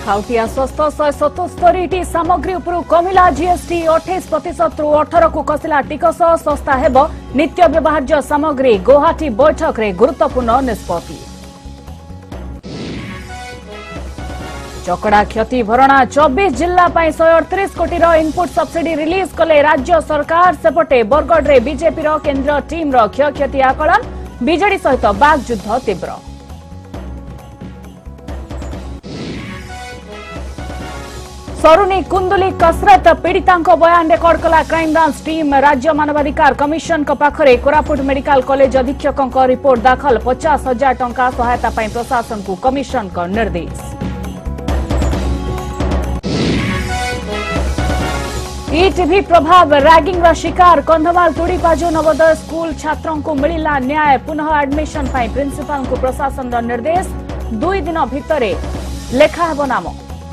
खाउटी आश्वस्त 177 सामग्री उपरू कमिला जीएसटी 28% रु 18 को कसिला टिकस सस्ता हेब नित्य व्यवहार्य सामग्री गुवाहाटी बैठक रे गुरुत्वपूर्ण निष्पत्ति। चकड़ा क्षति भरणा 24 जिला 138 कोटी इनपुट सब्सिडी रिलीज कले राज्य सरकार। सेपटे बरगढ़ रे बीजेपी केंद्र टीम क्षयक्षति आकलन बीजेडी सहित बाग युद्ध तीव्र। सरुनी कुंदुली कसरत पीड़िता बयान रेकर्ड कला क्राइमब्रांच टीम। राज्य मानवाधिकार कमिशन पाखरे कोरापुट मेडिकल कॉलेज अधीक्षक रिपोर्ट दाखल 50,000 टंका सहायता प्रशासन को कमिशन निर्देश। ईटीवी प्रभाव रैगिंग शिकार कंधमाल तुड़ीपाजो नवोदय स्कूल छात्रों को मिला न्याय। पुनः एडमिशन प्रिंसिपाल को प्रशासन निर्देश 2 दिन भितर लेखाहेब नाम।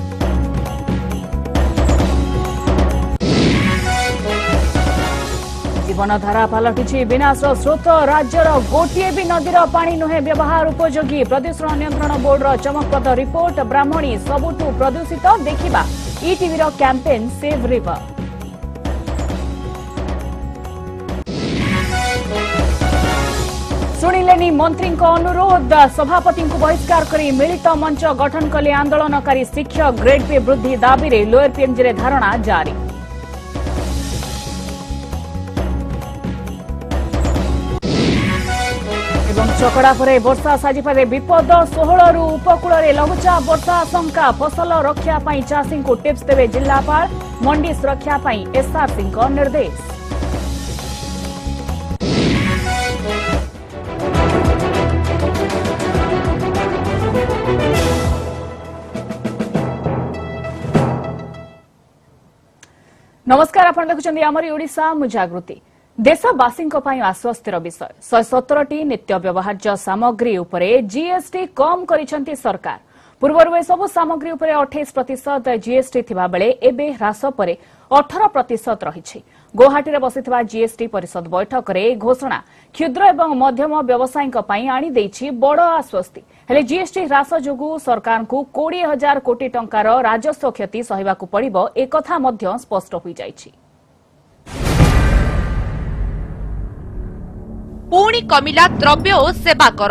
जीवनधारा पलटि विनाश स्रोत। राज्यर गोटे भी नदीर पानी नुहे व्यवहार उपयोगी। प्रदूषण नियंत्रण बोर्डर चमकप्रद रिपोर्ट। ब्राह्मणी सबुठु प्रदूषित देखिबा ईटीवी कैंपेन सेव रिवर। शुणिलेनी मंत्री अनुरोध। सभापति को बहिष्कार करी मिलित मंच गठन कले आंदोलनकारी शिक्षक। ग्रेड पे वृद्धि दाबी रे लोअर पीएमजी रे धारणा जारी। चकड़ा पर वर्षा साजिपारे विपद। 16 रु उपकूल लघुचाप वर्षा आशंका। फसल रक्षा चाषी को टिप्स देवे जिलापाल। मंडी सुरक्षा एसआरसी निर्देश। नमस्कार, आपण देखुछन्ती आमरी ओडिशा मु जागृति। देशवासी आश्वस्तिर विषय 117 नित्य व्यवहार्य सामग्री उपरे जीएसटी कम करिसेंती सरकार। पूर्व सब सामग्री उपरे 28% जीएसटी थिबा बेले एबे ह्रास परे 18% रहिछि। गुवाहाटी रे बसिथिबा जीएसटी परिषद बैठक रे घोषणा क्षुद्र एवं मध्यम व्यवसायीक पई आनी देछि बड़ आश्वस्ति। हेले जीएसटी ह्रास जोगु सरकार को 20,000 कोटी टंकार राजस्व क्षति सहिबाकू पड़िबो एकथा मध्य स्पष्ट होई जाइछि। पुणी कमिला द्रव्य और सेवा कर।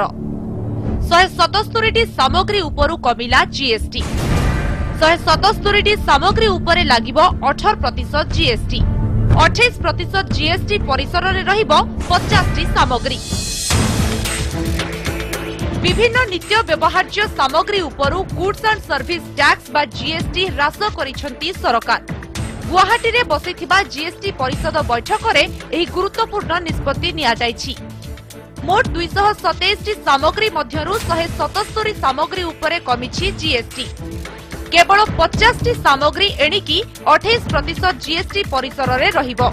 177 सामग्री उपरु कमिला जीएसटी। 177 सामग्री उपरे लागिबो 18% जीएसटी। 28% जीएसटी परिसर रे रहिबो 50 सामग्री। विभिन्न नित्य व्यवहार्य सामग्री उपरु गुड्स एंड सर्विस टैक्स बा जीएसटी ह्रास करिसेंती सरकार। गुवाहाटी रे बसिथिबा जीएसटी परिषद बैठक रे एही गुरुत्वपूर्ण निष्पत्ति निया जायछि। मोट 227 सामग्री मध्यरु 177 सामग्री उपरे कमिछि जीएसटी। केवल 50 सामग्री एणिकी 28% जीएसटी परिसर रे रहिबो।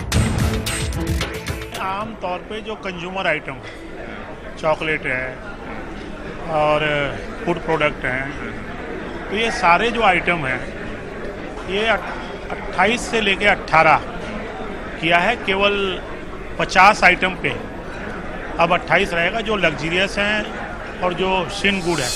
आम तौर पे जो कंज्यूमर आइटम चॉकलेट है और फूड प्रोडक्ट हैं, तो ये सारे जो आइटम हैं ये 28 से लेके 18 किया है। केवल 50 आइटम पे अब 28 रहेगा, जो लग्जरियस हैं और जो शिन गुड है।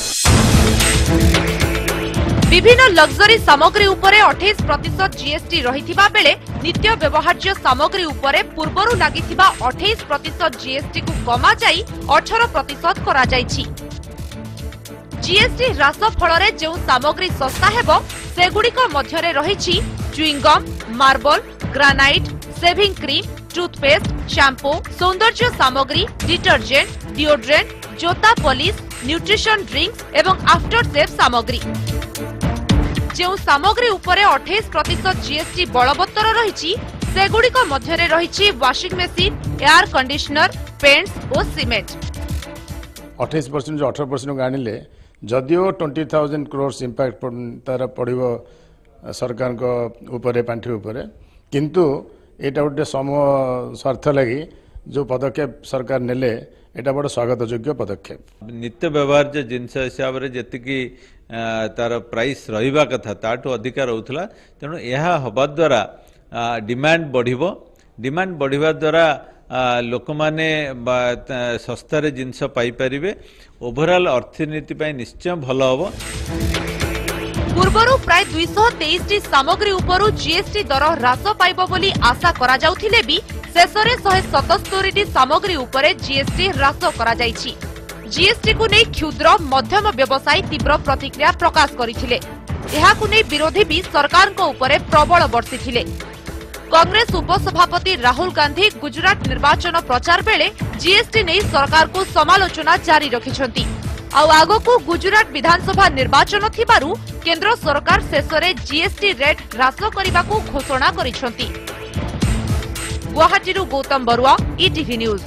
विभिन्न लग्जरी सामग्री उपरे 28% जीएसटी रहिथिबा बेले नित्य व्यवहार्य सामग्री उपरे पूर्वरु लागिथिबा 28% जीएसटी को कमा जाई 18% करा जायछि। जीएसटी ह्रास फलरे जो सामग्री सस्ता हेबो सेगुड़िक मध्यरे रहिछि chewing gum, marble, granite, shaving cream, toothpaste, shampoo, सौंदर्य सामग्री, डिटर्जेंट, डिओड्रेंट, जोता पॉलिश, न्यूट्रिशन ड्रिंक्स एवं आफ्टर सेव सामग्री। जो सामग्री उपरे 28% जीएसटी बलवत्तर रहिछि सेगुड़िक मध्यरे रहिछि washing machine, air conditioner, paints और सीमेंट। 28% जो 18% आनिले जदिओ 20,000 crores इम्पैक्ट तार पड़ो सरकार उपरे पांठि उपरे, किंतु एटा गोटे समूह स्वार्थ लगी जो पदक्षेप सरकार नेले एटा बड़ स्वागत योग्य पदक्षेप। नित्य व्यवहार्य जिनस हिसाब से जी तार प्राइस रहिबा कथा ताठू अधिक रोला, तेणु यह हवा द्वारा डिमांड बढ़िबो। डिमांड बढ़िबा द्वारा लोक माने सस्तार जिनस पाई परिबे। ओवरऑल अर्थनीति निश्चय भल हम। पूर्वरु प्राय 223 सामग्री उपरु जीएसटी दर ह्रास पाइबो बोली आशा करा जाउथिले भी शेषरे 177 सामग्री उपरे जीएसटी ह्रास करा जाइछि। जीएसटी को नहीं क्षुद्र मध्यम व्यवसायी तीव्र प्रतिक्रिया प्रकाश करथिले। एहाकु नहीं विरोधी भी सरकार को उपरे प्रबल बर्षिथिले। कांग्रेस उपसभापति राहुल गांधी गुजरात निर्वाचन प्रचार बेले जीएसटी नहीं सरकार को समालोचना जारी रखिछंती। आगो को गुजरात विधानसभा निर्वाचन थिबारु केंद्र सरकार शेषरे जीएसटी रेट ह्रास करने घोषणा करिछंती। गुवाहाटीरू गौतम बरुआ, ईटीवी न्यूज।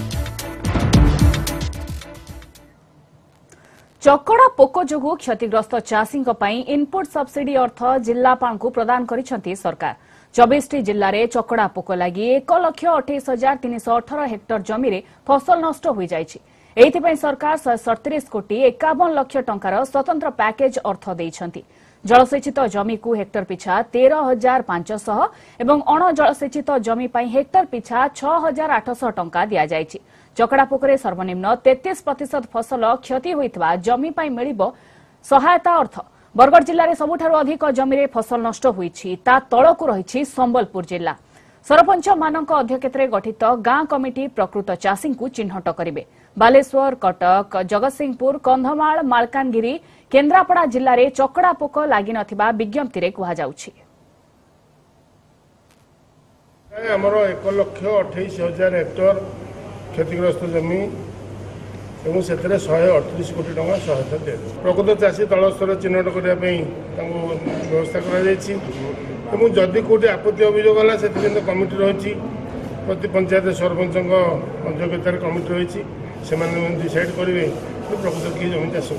चकड़ा पोक जोगु क्षतिग्रस्त चाषी इनपुट सब्सिडी अर्थ जिल्लापाल को प्रदान करिछंती सरकार। 24 जिल्ला रे चकड़ा पोक लगी 1,28,318 हेक्टर जमी रे फसल नष्ट हो जाइछि। एथिपई सरकार 137 कोटी 51 लाख टंकार स्वतंत्र पैकेज अर्थ देइछंती। जलसेचित जमी को हेक्टर पिछा 13,500 एवं अण जलसेचित जमी पई हेक्टर पिछा 6,800 टंका दिया जाइछि। चकड़ा पोकरे सर्वनिम्न 33% फसल क्षति होइतबा जमी पई मिलिबो सहायता अर्थ। बरगढ़ जिल्ला रे सबुठारु अधिक जमी रे फसल नष्ट होइछि ता तळकु रहिछि संबलपुर जिल्ला। सरपंच मानक अध्यक्षतारे गठित गां कमिटी प्रकृत चाषी को चिन्हट करिवे। बालेश्वर, कटक, जगतसिंहपुर, कंधमाल, मालकानगिरी, केन्द्रापड़ा जिल्ला रे चकड़ा पोक लागि नथिबा विज्ञप्ति रे कुहा जाउछि। हमरो 1,28,000 हेक्टर क्षतिग्रस्त जमी एवं से 138 कोटी टंका सहायता दिया। प्रकृत चाषी तल स्तर चिन्हट करने व्यवस्था कर जदि कौटी आपत्ति अभियोग है से कमिटी रही प्रति पंचायत सरपंच अध्यक्षतार कमिटी रही से डिसाइड करेंगे प्रकृत किए जमी चाष।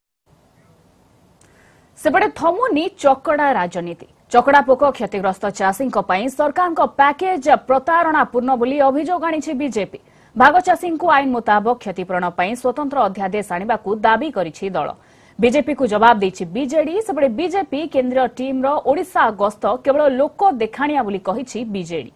सेपटे थमुनी चकड़ा राजनीति। चकड़ा पोक क्षतिग्रस्त चाषी सरकार पैकेज प्रतारणापूर्ण बोली अभियोग आनी बीजेपी। भागचाषी को आईन मुताबक क्षतिपूरण पर स्वतंत्र अध्यादेश आने को दाबी करिछि दल। बीजेपी को जवाब देछि बीजेडी। सेपटे बीजेपी केंद्रीय टीम रो ओडिशा गस्त केवल लोक देखाणिया बोली कहिछि बीजेडी।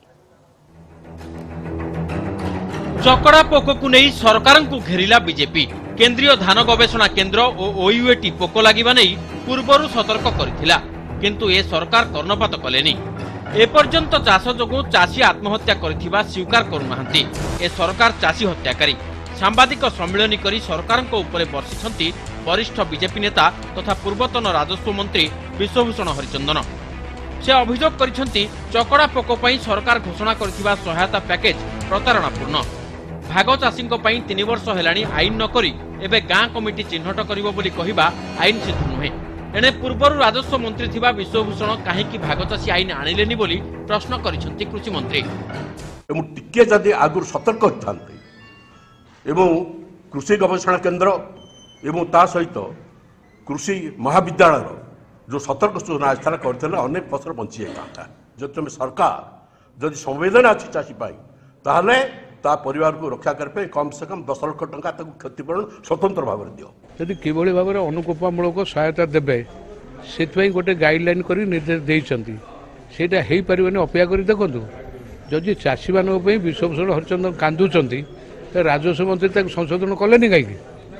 चकड़ा पोक को नहीं सरकार को घेरिला बीजेपी। केंद्रीय धान गवेषणा केंद्र और ओयूएटी पोक लागिबा नहीं पूर्वरु सतर्क करथिला, किंतु ए सरकार कर्णपात कलेनी। एपर्यंत चाष जोगु चाषी आत्महत्या करिथिबा स्वीकार करुनाहांती ए सरकार चाषी हत्याकारी। सांबादिक सम्मेलन करी सरकार को ऊपर बर्षिछंती वरिष्ठ बीजेपी नेता तथा पूर्वतन राजस्व मंत्री विश्वभूषण हरिचंदन। से अभियोग करिछंती चकड़ा पोक पई सरकार घोषणा करथिबा सहायता पैकेज प्रतारणापूर्ण। भाग चाषी 3 वर्ष हेलाणी आईन न करी एबे गां कमिटी चिन्हट करिवो बोली कहिबा आईन सिद्ध नुहे। एने पूर्वर राजस्व मंत्री थिबा विश्वभूषण काहेकि भागचाषी आईन आनिलेनी बोली प्रश्न करिसंती कृषि मंत्री। एवं टिके जदि आगुर सतर्क होथान्ते एवं कृषि गवेषणा केंद्र एवं ता सहित कृषि महाविद्यालय जो सतर्क सूचना स्थान करते अनेक फसल बंची जाता। जब तुम सरकार जदि संवेदना अच्छी चाषी ताहले ता परिवार को रक्षा करने कम से कम 10 लाख टंका क्षतिपूरण स्वतंत्र भाव में दियो। यदि किभली भाव में अनुकूपमूलक सहायता देवे से गोटे गाइडलाइन कर निर्देश देइछंती सेटा हेई परिबनी अपेक्षा करी देखंतु। जदि चाषी मानक पे विश्वभूषण हरिचंदन कांदुचंती तो राजस्व मंत्री ताको संशोधन कलेनी काई।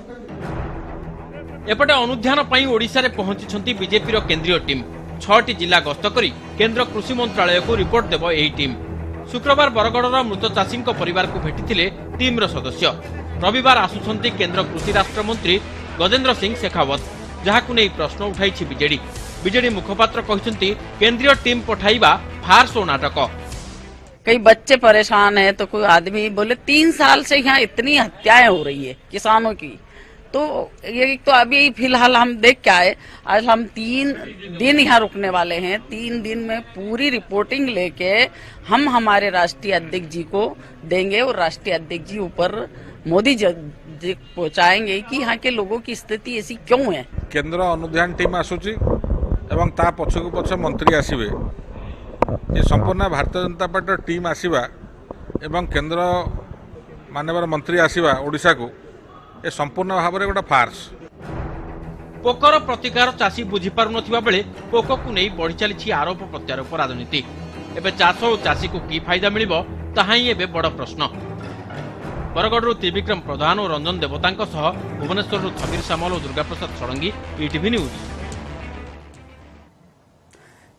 एपटे अनुध्यान पई ओडिशा रे पहुंची बीजेपी रो केंद्रीय टीम 6टी जिला गस्त करी केंद्र कृषि मंत्रालय को रिपोर्ट देबो एही टीम। शुक्रवार बरगढ़ मृत चाषी परिवार को भेटिथिले टीम रो सदस्य। रविवार आसुछंती केंद्र कृषि राष्ट्र मंत्री गजेंद्र सिंह शेखावत, जहाकु नै प्रश्न उठाइछि बीजेडी। बीजेडी मुखपात्र कहिसंती केंद्रीय टीम पठाइबा फार्स ओ नाटक। कई बच्चे परेशान है तो कोई आदमी बोले 3 साल से यहाँ इतनी हत्याएं हो रही है किसानों की। तो ये तो अभी फिलहाल हम देख के आए। आज हम 3 दिन यहाँ रुकने वाले हैं। 3 दिन में पूरी रिपोर्टिंग लेके हम हमारे राष्ट्रीय अध्यक्ष जी को देंगे और राष्ट्रीय अध्यक्ष जी ऊपर मोदी जी पहुँचाएंगे कि यहाँ के लोगों की स्थिति ऐसी क्यों है। केंद्र अनुध्यान टीम आसुची एवं ता पछकु पछ मंत्री आसिबे। ये संपूर्ण भारतीय जनता पार्टी टीम आसिबा एवं केंद्र माननीय मंत्री आसिबा ओडिशा को ए संपूर्ण भाव में गोटे फार्स। पोकर प्रतिकार चाषी बुझी पारु नथिबा बेले पोक को नहीं बढ़ी चली आरोप प्रत्यारोप राजनीति। एबे चाष और चाषी को की फायदा मिलिबो ताहा ही एबे बड़ प्रश्न। बरगढ़ त्रिविक्रम प्रधान और रंजन देवता भुवनेश्वर थमीर सामल और दुर्गा प्रसाद षडंगी, ईटीवी न्यूज।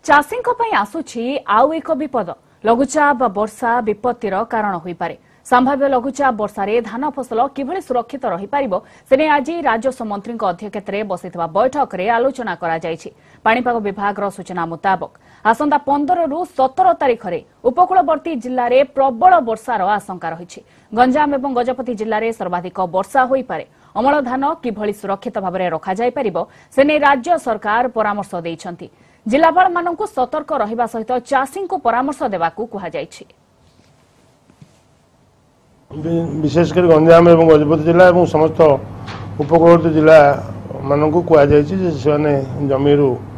ଚାଷୀଙ୍କ ପାଇଁ ଆସୁଛି ଆଉ ଏକ ବିପଦ। ଲଘୁଚାପ ବର୍ଷା ବିପତ୍ତିର କାରଣ ହୋଇପାରେ। ସମ୍ଭାବ୍ୟ ଲଘୁଚାପ ବର୍ଷାରେ ଧାନ ଫସଲ କିଭଳି ସୁରକ୍ଷିତ ରହିପାରିବ ସେନେ ଆଜି ରାଜସ୍ୱ ମନ୍ତ୍ରୀଙ୍କ ଅଧ୍ୟକ୍ଷତାରେ ବସିଥିବା ବୈଠକରେ ଆଲୋଚନା କରାଯାଇଛି। ପାଣିପାଗ ବିଭାଗର ସୂଚନା ମୁତାବକ ଆସନ୍ତା 15 ରୁ 17 ତାରିଖରେ ଉପକୂଳବର୍ତ୍ତୀ ଜିଲ୍ଲାରେ ପ୍ରବଳ ବର୍ଷାର ଆଶଙ୍କା ରହିଛି। ଗଞ୍ଜାମ ଏବଂ ଗଜପତି ଜିଲ୍ଲାରେ ସର୍ବାଧିକ ବର୍ଷା ହୋଇପାରେ। ଅମଳ ଧାନ କିଭଳି ସୁରକ୍ଷିତ ଭାବରେ ରଖାଯାଇପାରିବ ସେନେ ରାଜ୍ୟ ସରକାର ପରାମର୍ଶ ଦେଇଛନ୍ତି। ଜିଲ୍ଲାପାଳମାନଙ୍କୁ ସତର୍କ ରହିବା ସହିତ ଚାଷୀଙ୍କୁ ପରାମର୍ଶ ଦେବାକୁ କୁହାଯାଇଛି। विशेषकर गंजाम और गजपति जिला और समस्त उपकूलवर्ती जिला मानक कहुई जमी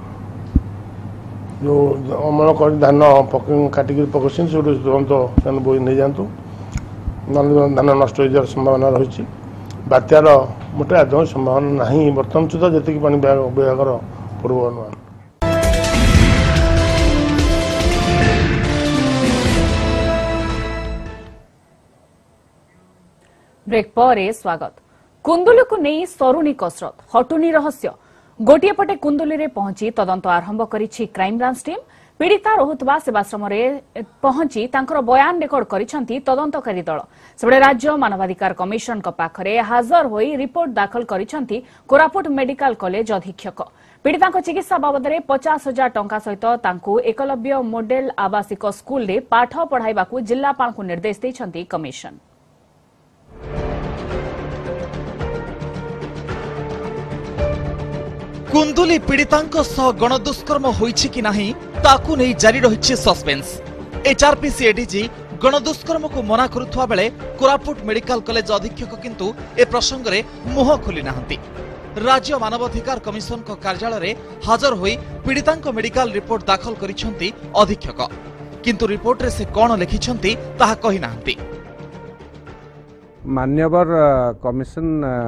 जो अमल कर धान काटिक पकड़ तुरंत बोई नहीं जातु धान नष्ट हो संभावना रही बात्यार मोटे आदम संभावना नहीं बर्तमान सुधा जी विभाग पूर्वानुमान। ब्रेक पर स्वागत। कुंदुली को नहीं सरुनी कसरत हटुनी रहस्य। गोटे पटे कुंदुली रे पहुंची तदंत आरंभ करिछि क्राइमब्रांच टीम। पीड़िता रहुतबा सेवाश्रम रे पहुंची तांकर बयान रेकर्ड करिसंती तदंतकारी दल। सेबडे राज्य मानवाधिकार कमिशन को पाखरे हाजर होई रिपोर्ट दाखल करिसंती कोरापुट मेडिकल कॉलेज अधीक्षक। पीड़िता चिकित्सा बाबद 50,000 टंका सहित तांकु एकलव्य मॉडल आवासिक स्कूल रे पाठ पढ़ाइबाकू जिल्लापाल को निर्देश दैछंती कमिशन। कुंदुली पीड़ितांक सह गणदुष्कर्म होइछि कि नाही ताकू नहीं जारी रहिछि सस्पेंस। एचआरपीसी एडीजी गणदुष्कर्म को मना करुथुवा बेले कोरापुट मेडिकल कॉलेज अधीक्षक किंतु ए प्रसंग रे मुह खोली नाहंती। राज्य मानवाधिकार कमिशन को कार्यालय रे हाजर होई पीड़ितांक मेडिकल रिपोर्ट दाखल करिसंती अधीक्षक किंतु रिपोर्ट रे से कोन लिखिसंती ताहा कहि नाहंती। मान्यवर कमिशन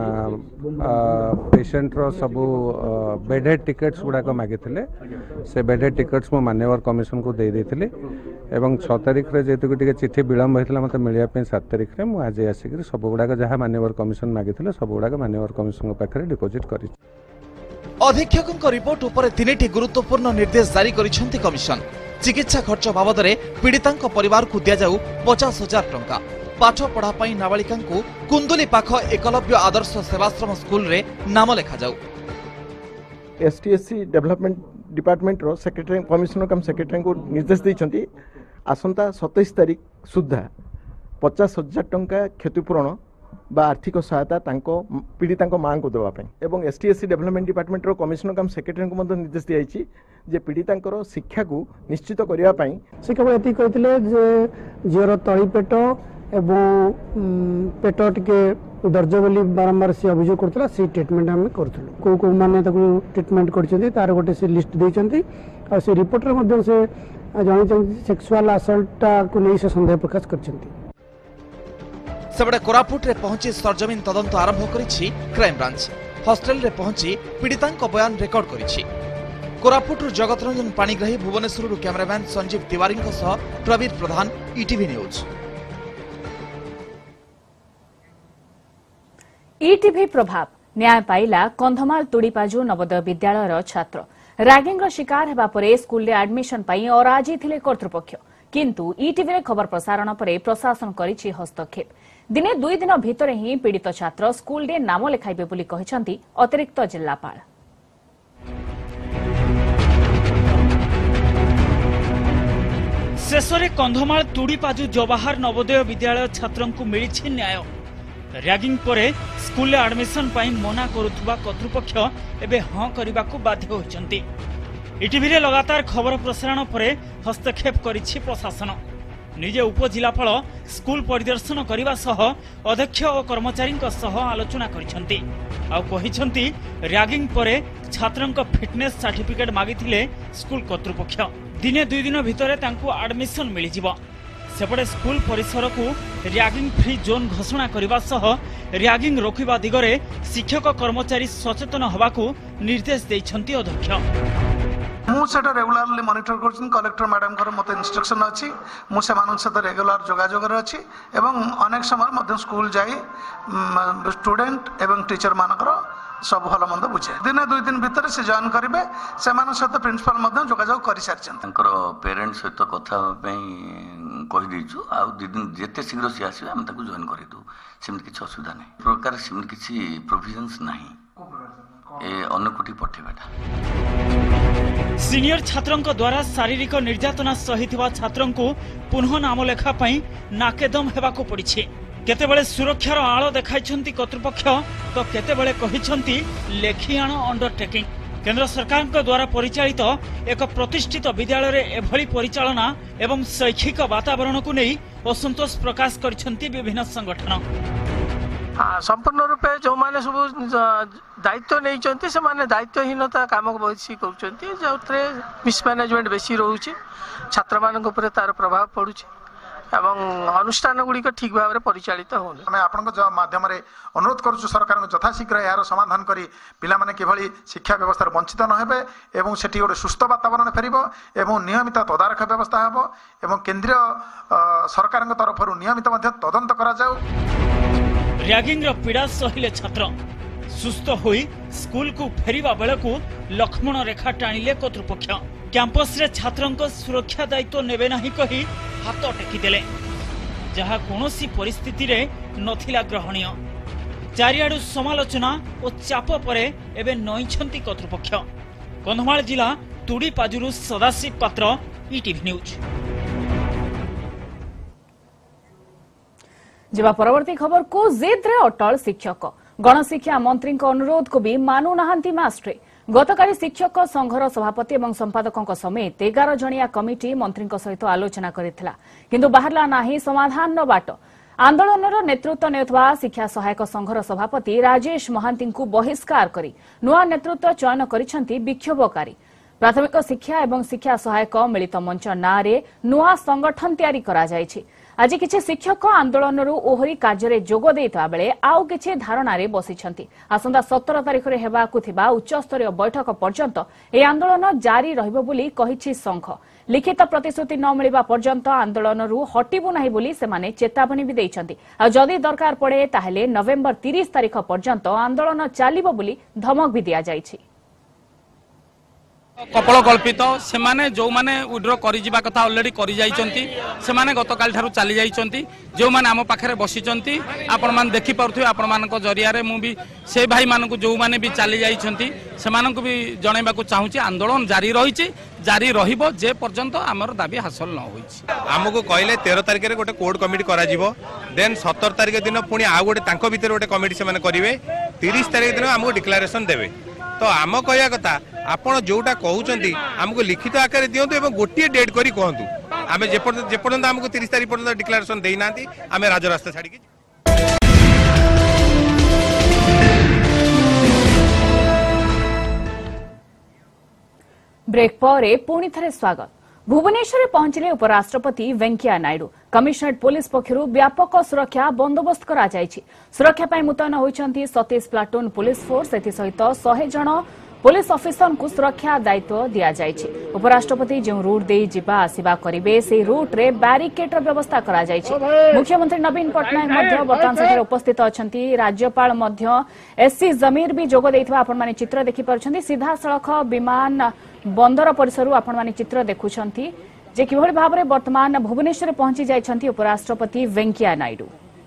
पेशेंट रो सबू बेडेड टिकेट्स गुड़ाक मागी से बेडेड टिकेट्स मो मान्यवर कमिशन को दे देथिले एवं 6 तारिख रे जेतु टिके चिट्ठी विलंब होइतला मते मिलिया पे 7 तारिख रे मु आज आसी सब गुड़ाक जहाँ मान्यवर कमिशन मागी सब गुड़ाक मान्यवर कमिशन को पाखरे डिपोजिट करी। अधीक्षक रिपोर्ट उपर 3टी गुरुत्वपूर्ण निर्देश जारी करिसंती कमिशन। चिकित्सा खर्च बाबद पीड़ितांक परिवार को दिया जाऊ 50,000 टंका। पाठ पढ़ा पाई नाबालिका कुंदुली पाख एकलव्य आदर्श सेवाश्रम स्कूल रे नाम लेखा जाऊ। एसटीएससी डेवलपमेंट डिपार्टमेंट रो सेक्रेटरी कमिशनर कम सेक्रेटरी को निर्देश देइछंती आसंता 27 तारिख सुधा 50,000 टंका क्षतिपूरण बा आर्थिक सहायता तांको पीड़ितांको मां को देवा पई एवं एसटीएससी डेवलपमेंट डिपार्टमेंट रो कमिशनर कम सेक्रेटरी को मध्य निर्देश दियाइछि जे पीड़ितांकर शिक्षा को निश्चित करिया पई से केवल एति कहितले जे जियर तळी पेट एवं पेट टिके दर्ज बोली बारंबार से अभियोग करथला से ट्रीटमेंट हम करथलो को माने ताको ट्रीटमेंट करछथि तार गोटे से लिस्ट दैछथि और से रिपोर्ट रे मध्य से जानि चाहिँ सेक्सुअल असल्ट को नै से संदेह प्रकाश करछथि। सबडे कोरापुट रे पहुंची सरजमीन तदंत आरंभ करिछि क्राइम ब्रांच। हॉस्टल रे पहुंची पीड़ितांक बयान रेकॉर्ड करिछि। कोरापुट जगत रंजन पाणीग्राही भुवनेश्वर कैमरामैन संजीव तिवारी सह Prabir Pradhan ETV news. ETV प्रभाव न्याय पाइला कंधमाल तुड़ीपाजु नवोदय विद्यालय छात्र रैगिंग शिकार हेबा परे स्कूल रे एडमिशन पाई अराजी थिले कर्तृपक्ष किंतु ईटीवी रे खबर प्रसारण परे प्रशासन करिछि हस्तक्षेप। दिने 2 दिन भितर ही पीड़ित छात्र स्कूल रे नाम लेखाइबे बोली कहिसंती अतिरिक्त जिल्लापाल। शेषरे कंधमाल तुड़ीपाजु जवाहर नवोदय विद्यालय छात्रन को मिलिछि न्याय। रैगिंग परे स्कूल एडमिशन पाई मना करुथुबा कर्तृपक्ष एबे हां करबाकू बाध्य होइचंती। ईटीवी रे लगातार खबर प्रसारण परे हस्तक्षेप करिछि प्रशासन। निजे उपजिलापाल स्कूल परिदर्शन करने सह अध्यक्ष और कर्मचारी सह आलोचना करिसंती आ कहिसंती रैगिंग परे छात्रंक फिटनेस सर्टिफिकेट मागिथिले स्कूल कर्तृपक्ष दिने 2 दिन भितरे तांकू एडमिशन मिल जिवो। सेपटे स्कूल परिसर को रैगिंग फ्री जोन घोषणा करने सह रैगिंग रोकवा दिगरे शिक्षक कर्मचारी सचेतन होबाकू निर्देश दैछंती अध्यक्ष। मुझे रेगुलारली मॉनिटर कर कलेक्टर मैडम मत इंस्ट्रक्शन अच्छी मुझे सहित रेगुलर जोगाजोग अच्छी एवं अनेक समय स्कूल जाई स्टूडेंट एवं टीचर मानकर सब भल मंद बुझे दिन 2 दिन भितर से जॉइन करेंगे से सहित प्रिंसिपल जोगाजोग कर सारी पेरेंट्स सहित कथा कहीदेचु आ 2 दिन जिते शीघ्र सी आस जॉइन करदे सेमती किसी असुविधा नहीं प्रकार सेमती किसी प्रोविजन्स नहीं अन्नकोटी पठेबाटा सीनियर छात्रों द्वारा शारीरिक निर्यातना सही छात्रों को पुनः नाम लेखा नाकेदम हेबाकु पड़िछि। केतेबेले सुरक्षार आळ देखाइछन्ति कर्तृपक्ष तो केतेबेले कहिछन्ति लेखि आण अंडरटेकिंग। केंद्र सरकार द्वारा परिचालित एक प्रतिष्ठित विद्यालय एभली परिचालना एवं शैक्षिक वातावरण को नहीं असंतोष प्रकाश करिछन्ति विभिन्न संगठन। संपूर्ण रूपे जो माने सब दायित्व नहीं से माने दायित्वहीनता काम बेसी कर मिसमैनेजमेंट बेसी रोचे छात्र मान तार प्रभाव पड़ुछि एवं अनुष्ठान गुड़िक ठीक भाव में परिचालित हो माध्यम अनुरोध करुँ सरकार यथाशीघ्र यार समाधान करी पिला माने किभली शिक्षा व्यवस्था वंचित न हेबे एवं सेठी गोटे सुस्थ वातावरण फेरिबो एवं नियमित तदारख व्यवस्था हेबो एवं केंद्रीय सरकार तरफ नियमित तदंत करा जाऊ। रैगिंग पीड़ा सहिले छात्र सुस्थ होई स्कूल को फेरिबा बेलकु लक्ष्मण रेखा टाणिले कर्तृपक्ष। कैंपस रे छात्रन को सुरक्षा दायित्व नेबे नाही कही हाथ टेकीदेले जहा कोनोसी परिस्थिति रे नथिला ग्रहणीय। चारियाडु समालोचना और चाप परे एबे नईछंती कर्तृपक्ष। कंधमाल जिला तुड़ीपाजुरु सदाशिव पात्र ईटीवी न्यूज। जिबा परवर्ती खबर को जिद रे अटल शिक्षक गणशिक्षा मंत्री अनुरोध को भी मानु नाहांती मास्ट्रे। गतकाली शिक्षक संघर सभापति एवं संपादकों समेत 11 जणिया कमिटी मंत्री सहित आलोचना करथिला किंतु बाहरला नाही समाधान बाट। आंदोलनर नेतृत्व नेउथवा शिक्षा सहायक संघर सभापति राजेश महांती को बहिष्कार करी नुआ नेतृत्व चयन करिसंती विक्षोभकारी। प्राथमिक शिक्षा एवं शिक्षा सहायक मिलित मंच नारे नुआ संगठन तैयारी करा जायछि। आज किछि शिक्षक आंदोलन ओहरी कार्य जोग देता बेले आउ किछि धारणा रे बसिछंती। आसंता 17 तारिख रे हेबाकु थिबा उच्चस्तरीय बैठक पर्यंत ए आंदोलन जारी रहिबो बोली कहिछि संघ। लिखित प्रतिश्रुति न मिलिबा पर्यंत आंदोलन हटिबु नाही बोली सेमाने चेतावनी भी दैछंती। आ जदी दरकार पड़े ताहेले नवेम्बर 30 तारिख पर्यंत आंदोलन चालिबो बोली धमक भी दिया जायछि। कपल कल्पित से माने जो माने विड्रो करि जिबा कथा ऑलरेडी करि जाइचंती से माने गतकाल ठारू चली जाइचंती जो माने आम पाखरे बसिचंती आपण मान देखि पारथु आपण मान को जरिया रे मु भी से भाई मान को जो माने भी चली जाइचंती से मान को भी जणैबा को चाहूची आंदोलन जारी रहिछि जारी रहिबो जे पर्यंत हमर दाबी हासिल न होइछि। हमको कहले 13 तारिख रे गोटे कोड कमिटी करा जिवो देन 17 तारिख दिन पुनी आ गोटे तांको भीतर गोटे कमिटी से माने करिवे 30 तारिख दिन हमको डिक्लेरेशन देबे। तो आम कहया कथा आपण जोटा कहउचंती हमको लिखित आकार दियंतु एवं गोटे डेट करी कहंतु आमे जेपर्यंत हमको 30 तारिख पर्यंत डिक्लेरेशन देई नांती आमे राजरास्ता छाड़ी के। ब्रेक पर पुणी थे स्वागत। भुवनेश्वर पहुंचले उपराष्ट्रपति वेंकैया नायडू। कमिशनरेट पुलिस पक्षरु व्यापक सुरक्षा बंदोबस्त करा जायछि। सुरक्षा पय मुतयन होइछंती 37 प्लाटून पुलिस फोर्स एथि सहित 100 जण पुलिस ऑफिसर को सुरक्षा दायित्व दिया जायछि। उपराष्ट्रपति जो रूट दे जिबा आसिबा करिवे से रूट रे बैरिकेड व्यवस्था करा जायछि। मुख्यमंत्री नवीन पटनायक मध्य वर्तमान सेठारे उपस्थित अछंती। राज्यपाल मध्य एससी जमीर भी जोग देइथबा आपण माने चित्र देखि परछंती। सीधा सड़क विमान बंदर परिसर आपण माने चित्र देखुछंती जे किभଳି भाबरे वर्तमान भुवनेश्वर पहुंची जाइछंती उपराष्ट्रपति वेंकैया नायडू।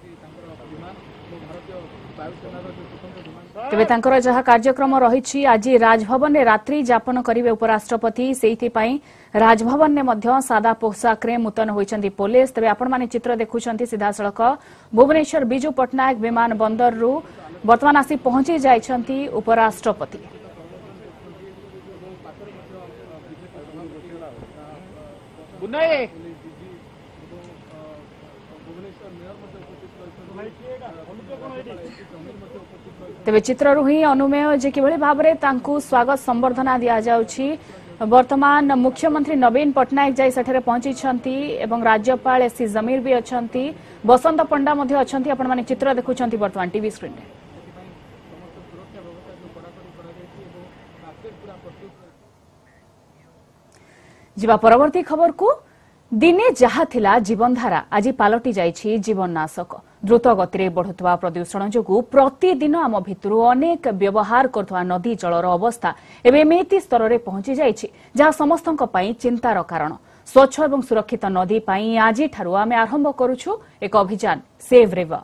तेबे तांकर जहा कार्यक्रम रहिछि आज राजभवन में रात्रि यापन करिवे उपराष्ट्रपति सेइथि पई राजभवन ने मध्य सादा पोशाक रे मुतन होइछंती पुलिस। तेबे आपण माने चित्र देखुछंती सीधा सड़क भुवनेश्वर बिजू पटनायक विमान बंदर रु वर्तमान आसी पहुंची जाइछंती उपराष्ट्रपति। तेबे चित्रु ही अनुमेय जे किभଳି भाबरे तांकु स्वागत संबर्धना दिया जाउछि। वर्तमान मुख्यमंत्री नवीन पटनायक जाई सेठरे पहुंची छंती एवं राज्यपाल एससी जमीर भी अछंती। बसंत पंडा मध्ये अछंती। आपण माने चित्र देखुछंती वर्तमान टीवी स्क्रीन रे। जिबा परवर्ती खबर को दिने जहा थिला जीवनधारा आज पालटी जाइछि जीवननाशक। द्रुत गति बढ़ुवा प्रदूषण जो प्रतिदिन आम भितर अनेक व्यवहार करुवा नदी जलर अवस्था एवं एमती स्तर में पहुंची जाइछि जहाँ समस्त चिंतार कारण। स्वच्छ और सुरक्षित नदी आज आम आरंभ करुछु एक अभियान सेव रिवर।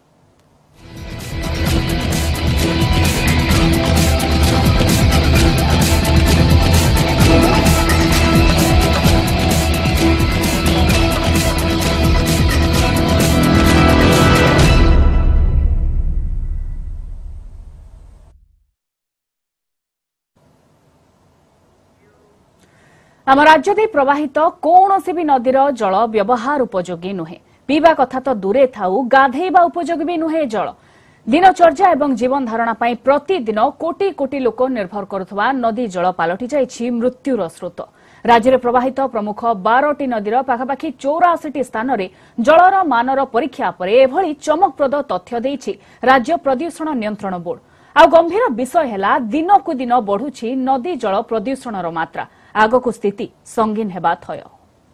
आम राज्य दे प्रवाहित कौनसी भी नदीर जल व्यवहार उपयोगी नुहे। पीवा कथा तो दूरे थाऊ गाधेबा उपयोगी भी नुहे। जल दिनचर्या एवं जीवन धारणा पाई प्रतिदिन कोटी कोटी लोक निर्भर करुवा नदी जल पलटि जाइछि मृत्युर स्रोत। राज्य में प्रवाहित प्रमुख 12टी नदीर पाखापाखि 84 स्थान में जलर मानर परीक्षा पर एभली चमकप्रद तथ्य देइछि राज्य प्रदूषण नियंत्रण बोर्ड। आ गंभीर विषय है दिनकू दिन बढ़ुछि नदी जल प्रदूषणर मात्रा। आगको स्थिति संगीन हेबा थय।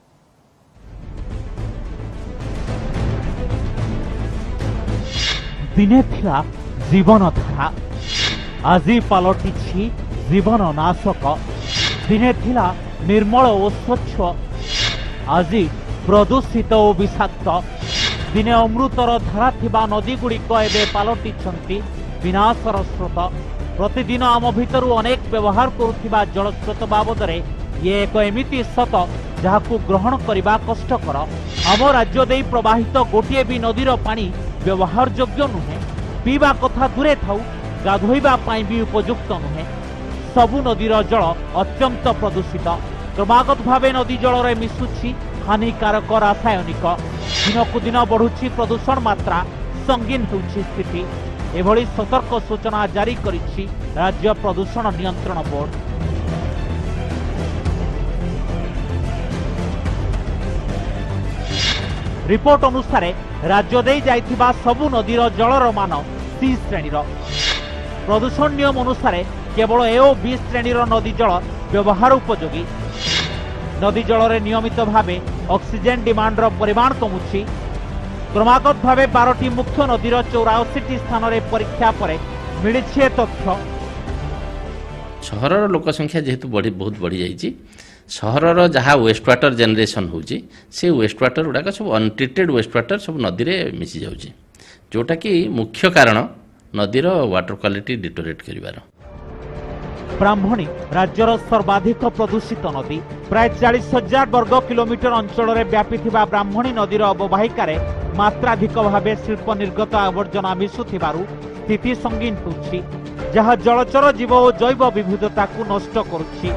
दिने थिला जीवन धारा आज पलटिछि जीवन नाशक। दिने थिला निर्मल और स्वच्छ आज प्रदूषित और विषाक्त। दिने अमृतर धारा थिबा नदी गुड़िक एवं पलटिछंती विनाशर स्रोत। प्रतिदिन आम भितर अनेक व्यवहार करुवा जलस्रोत बाबद ये एक एमिति सत जहाँ ग्रहण करने कष्टकर। आम राज्य दे प्रवाहित गोटे भी नदीर पानी व्यवहार योग्य नुहे। पीवा कथा दूरे थाऊ गाधोइबा पाई भी उपयुक्त नुहे। सबु नदीर जल अत्यंत प्रदूषित। क्रमागत भावे नदी जल में मिशुछि हानिकारक रासायनिक। दिनकू दिन बढ़ुछि प्रदूषण मात्रा। संगीन होउछि स्थिति। एभली सतर्क सूचना जारी करिछि राज्य प्रदूषण नियंत्रण बोर्ड। रिपोर्ट अनुसार राज्य दे जाइथिबा सबु नदीर जलर मान सी श्रेणीर। प्रदूषण नियम अनुसार केवल ए और बी श्रेणीर नदी जल व्यवहार उपयोगी। नदी जल में नियमित भावे ऑक्सीजन डिमांड परिमाण कमुछि। क्रमागत भावे 12टी मुख्य नदीर 84 स्थान में परीक्षा पर मिली तथ्य। सहर लोक संख्या जेहेतु बहुत बढ़ी जाइए सहर जहाँ वेस्ट वाटर जेनरेशन होची से वेस्ट वाटर गुड़ाक सब अनट्रिटेड वेस्ट वाटर सब नदी में मिसी जाउची जोटा कि मुख्य कारण नदीर वाटर क्वालिटी डिटोरेट करिवार। ब्राह्मणी राज्यर सर्वाधिक प्रदूषित नदी। प्राय 40,000 वर्ग किलोमीटर अंचल में व्यापी ब्राह्मणी नदीर अववाहिकार मात्राधिक भावे शिल्प निर्गत आवर्जना मिशुथिबारु स्थिति संगीन होउछि जहाँ जलचर जीव और जैव विविधता को नष्ट करुछि।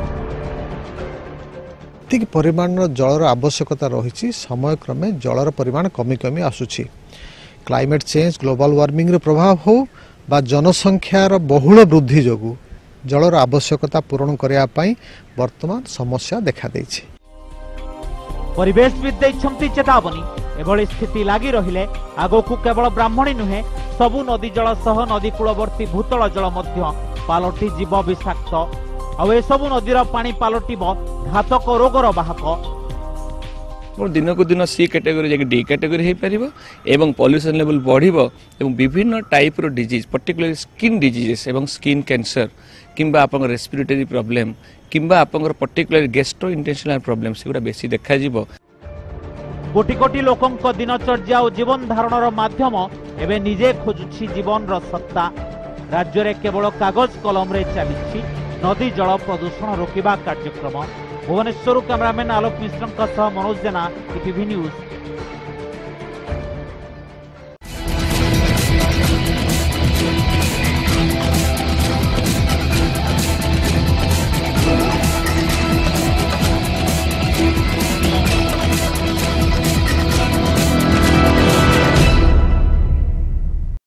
ठीक परिमाण जलर आवश्यकता रही समय क्रमे जलर परिमाण कमी कमी आसुछि। क्लाइमेट चेंज ग्लोबल वार्मिंग प्रभाव हो बा जनसंख्यार बहुल वृद्धि जोगु जलर आवश्यकता पूरण करने पाई वर्तमान समस्या देखा देछि। परिवेशविद दैछंती चेतावनी। एभली स्थिति लागी रहिले आगोकू केवल ब्राह्मणी नुहे सबु नदी जल सह नदी कूलवर्ती भूतल जल मध्य पालटी जीव विषाक्त। आउ ए सबु नदीर पानी पालटिब घातक रोगर वाहक। दिन को दिन सी कैटेगरी जाके डी कैटेगरी हो पार एवं पॉल्यूशन लेवल बढ़िबो एवं विभिन्न टाइप रो डिजीज पर्टिकुलरली स्किन डिजीजेस एवं स्किन कैंसर किंबा आपन रेस्पिरेटरी प्रॉब्लम किंबा आपन पर्टिकुलर गैस्ट्रो इंटेस्टाइनल प्रॉब्लम सेगुडा बेसी देखा जिवो। कोटी कोटी लोकंक दिनचर्या और जीवन धारणर माध्यम एवं निजे खोजुछि जीवन रो सत्ता। राज्य रे केवल कागज कलम रे चलिछि नदी जल प्रदूषण रोकिबा कार्यक्रम। Bhubaneswar cameraman Alok Mishra Manoj Jena, ETV news.